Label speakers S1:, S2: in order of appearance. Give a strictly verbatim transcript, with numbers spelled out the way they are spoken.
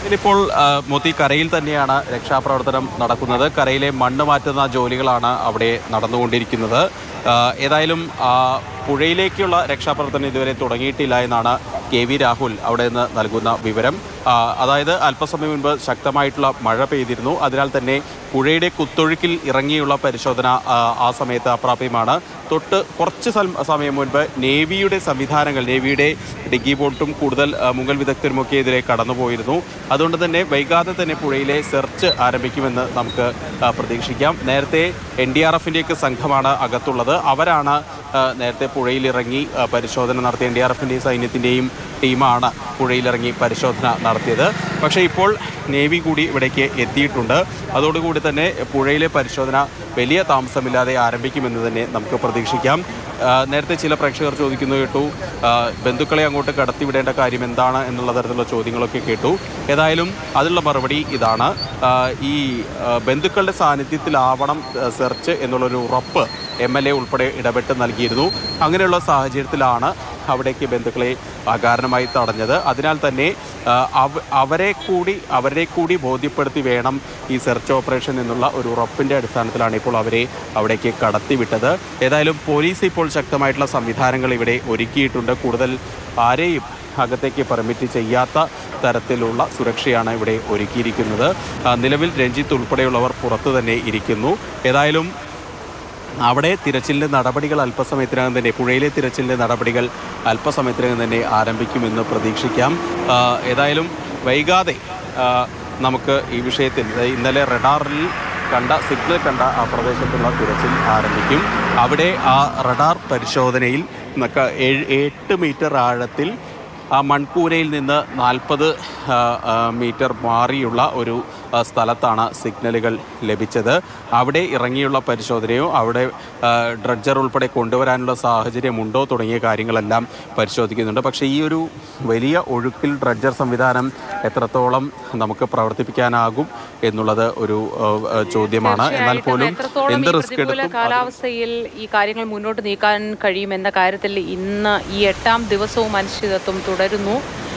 S1: ഇപ്പോൾ മോത്തി കരയിൽ തന്നെയാണ് രക്ഷാപ്രവർത്തനം നടക്കുന്നത്. കരയിലെ മണ്ണ് മാറ്റുന്ന ജോലികളാണ് അവിടെ നടന്നുകൊണ്ടിരിക്കുന്നത്. ഏതായാലും പുഴയിലേക്കുള്ള രക്ഷാപ്രവർത്തനം ഇതുവരെ തുടങ്ങിയിട്ടില്ല എന്നാണ് കെ വി രാഹുൽ അവിടെ നിന്ന് നൽകുന്ന വിവരം. അതായത് അല്പസമയം മുൻപ് ശക്തമായിട്ടുള്ള മഴ പെയ്തിരുന്നു. അതിനാൽ തന്നെ പുഴയുടെ കുത്തൊഴുക്കിൽ ഇറങ്ങിയുള്ള പരിശോധന ആ സമയത്ത് അപ്രാപ്യമാണ്. തൊട്ട് കുറച്ച് സമയം മുൻപ് നേവിയുടെ സംവിധാനങ്ങൾ, നേവിയുടെ ഡിഗി ബോട്ടും കൂടുതൽ മുങ്ങൽ വിദഗ്ധരുമൊക്കെ ഇതിലെ കടന്നുപോയിരുന്നു. അതുകൊണ്ട് തന്നെ വൈകാതെ തന്നെ പുഴയിലെ സെർച്ച് ആരംഭിക്കുമെന്ന് നമുക്ക് പ്രതീക്ഷിക്കാം. നേരത്തെ എൻ ഡി ആർ എഫിൻ്റെയൊക്കെ സംഘമാണ് അകത്തുള്ളത്. അവരാണ് നേരത്തെ പുഴയിലിറങ്ങി പരിശോധന നടത്തിയ എൻ ഡി ആർ എഫിൻ്റെയും സൈന്യത്തിൻ്റെയും ടീമാണ് പുഴയിലിറങ്ങി പരിശോധന നടത്തിയത്. പക്ഷേ ഇപ്പോൾ നേവി കൂടി ഇവിടേക്ക് എത്തിയിട്ടുണ്ട്. അതോടുകൂടി തന്നെ പുഴയിലെ പരിശോധന വലിയ താമസമില്ലാതെ ആരംഭിക്കുമെന്ന് തന്നെ നമുക്ക് പ്രതീക്ഷിക്കാം. നേരത്തെ ചില പ്രേക്ഷകർ ചോദിക്കുന്നു കേട്ടു, ബന്ധുക്കളെ അങ്ങോട്ട് കടത്തിവിടേണ്ട കാര്യം എന്താണ് എന്നുള്ള തരത്തിലുള്ള ചോദ്യങ്ങളൊക്കെ കേട്ടു. ഏതായാലും അതിനുള്ള മറുപടി ഇതാണ്. ഈ ബന്ധുക്കളുടെ സാന്നിധ്യത്തിലാവണം സെർച്ച് എന്നുള്ളൊരു ഉറപ്പ് എം എൽ എ ഉൾപ്പെടെ ഇടപെട്ട് നൽകിയിരുന്നു. അങ്ങനെയുള്ള സാഹചര്യത്തിലാണ് അവിടേക്ക് ബന്ധുക്കളെ അകാരണമായി തടഞ്ഞത്. അതിനാൽ തന്നെ അവരെ കൂടി അവരെ കൂടി ബോധ്യപ്പെടുത്തി വേണം ഈ സെർച്ച് ഓപ്പറേഷൻ എന്നുള്ള ഒരു ഉറപ്പിൻ്റെ അടിസ്ഥാനത്തിലാണ് ഇപ്പോൾ അവരെ അവിടേക്ക് കടത്തിവിട്ടത്. ഏതായാലും പോലീസ് ഇപ്പോൾ ശക്തമായിട്ടുള്ള സംവിധാനങ്ങൾ ഇവിടെ ഒരുക്കിയിട്ടുണ്ട്. കൂടുതൽ ആരെയും അകത്തേക്ക് പെർമിറ്റ് ചെയ്യാത്ത തരത്തിലുള്ള സുരക്ഷയാണ് ഇവിടെ ഒരുക്കിയിരിക്കുന്നത്. നിലവിൽ രഞ്ജിത്ത് ഉൾപ്പെടെയുള്ളവർ പുറത്തു തന്നെ ഇരിക്കുന്നു. ഏതായാലും അവിടെ തിരച്ചിലിൻ്റെ നടപടികൾ അല്പസമയത്തിനകം തന്നെ പുഴയിലെ തിരച്ചിലിൻ്റെ നടപടികൾ അല്പസമയത്തിനകം തന്നെ ആരംഭിക്കുമെന്ന് പ്രതീക്ഷിക്കാം. ഏതായാലും വൈകാതെ നമുക്ക് ഈ വിഷയത്തിൽ ഇന്നലെ റഡാറിൽ കണ്ട സിഗ്നൽ കണ്ട ആ പ്രദേശത്തുള്ള തിരച്ചിൽ ആരംഭിക്കും. അവിടെ ആ റഡാർ പരിശോധനയിൽ എട്ട് മീറ്റർ ആഴത്തിൽ ആ മൺകൂരയിൽ നിന്ന് നാൽപ്പത് മീറ്റർ മാറിയുള്ള ഒരു സ്ഥലത്താണ് സിഗ്നലുകൾ ലഭിച്ചത്. അവിടെ ഇറങ്ങിയുള്ള പരിശോധനയോ അവിടെ ഡ്രഡ്ജർ ഉൾപ്പെടെ കൊണ്ടുവരാനുള്ള സാഹചര്യമുണ്ടോ തുടങ്ങിയ കാര്യങ്ങളെല്ലാം പരിശോധിക്കുന്നുണ്ട്. പക്ഷേ ഈ ഒരു വലിയ ഒഴുക്കിൽ ഡ്രഡ്ജർ സംവിധാനം എത്രത്തോളം നമുക്ക് പ്രവർത്തിപ്പിക്കാനാകും എന്നുള്ളത് ഒരു ചോദ്യമാണ്. എന്നാൽ പോലും എന്ത് റിസ്ക് എടുത്തും
S2: കാലാവസ്ഥയിൽ ഈ കാര്യങ്ങൾ മുന്നോട്ട് നീക്കാൻ കഴിയുമെന്ന കാര്യത്തിൽ ഇന്ന് ഈ എട്ടാം ദിവസവും അനിശ്ചിതത്വം തുടരുന്നു.